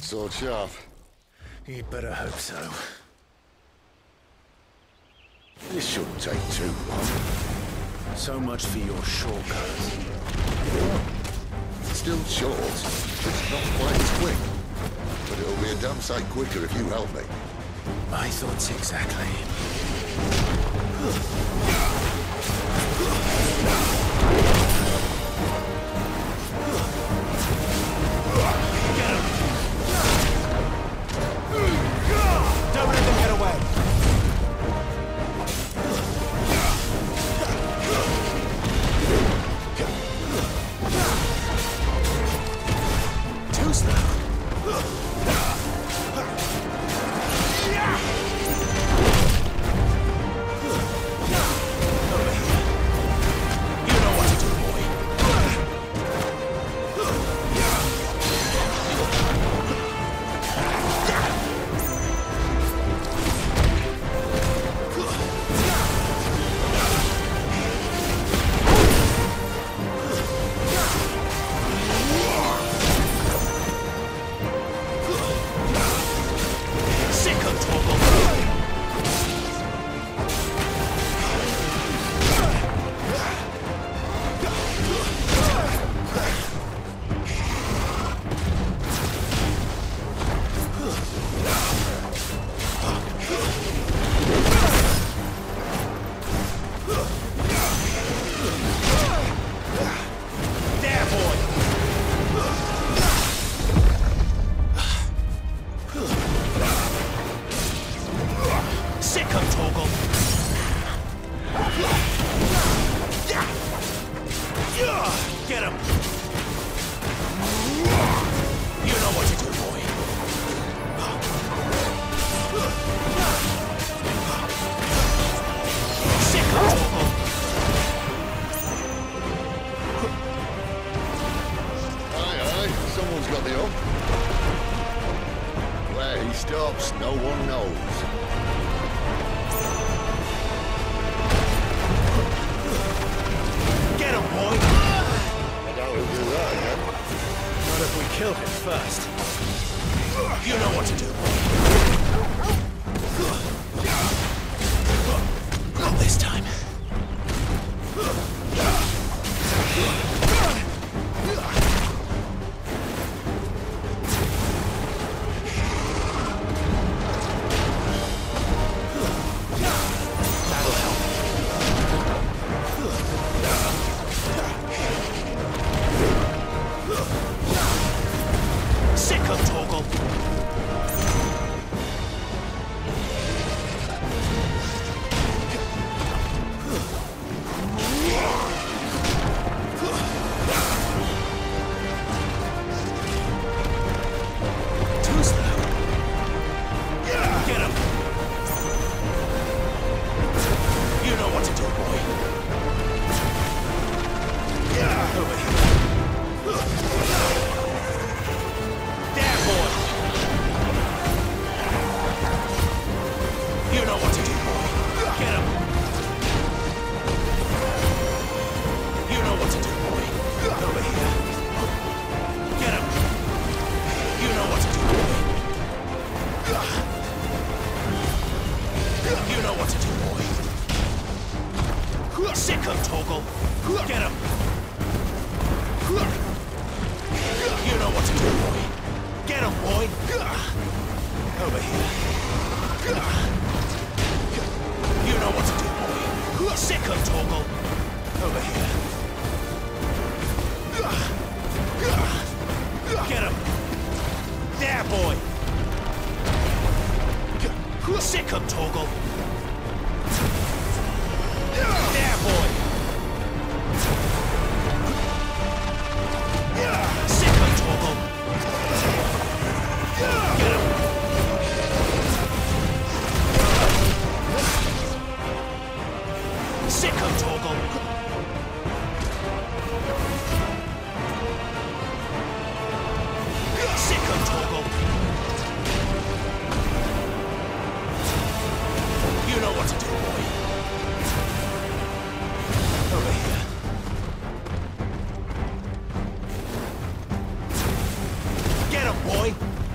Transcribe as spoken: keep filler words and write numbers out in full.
sword sharp. You'd better hope so. This shouldn't take too long. So much for your shortcut. Still short, just not quite as quick. But it'll be a damn sight quicker if you help me. My thoughts exactly. Don't let them get away! Too slow. Get him! You know what to do, boy. Sick of Aye, aye, someone's got the up. Where he stops, no one knows. Get him, boy! I doubt he'll do that again. Not if we kill him first. You know what to do. Not this time. That'll help. Sick of Torgal. Too slow. Get him. You know what to do, boy. Over here. There, boy. You know what to do, boy. Get him. You know what to do, boy. Over here. Get him. You know what to do, boy. You know what to do, boy. Sick of Torgal. Get him. You know what to do, boy. Get him, boy. Over here. You know what to do, boy. Sick of Torgal. Over here. Get him. There, boy. Sick of Torgal. There, boy. Sick of Torgal. Get him. Sick of Torgal. Sick of Torgal. You know what to do, boy. Over here. Get him, boy!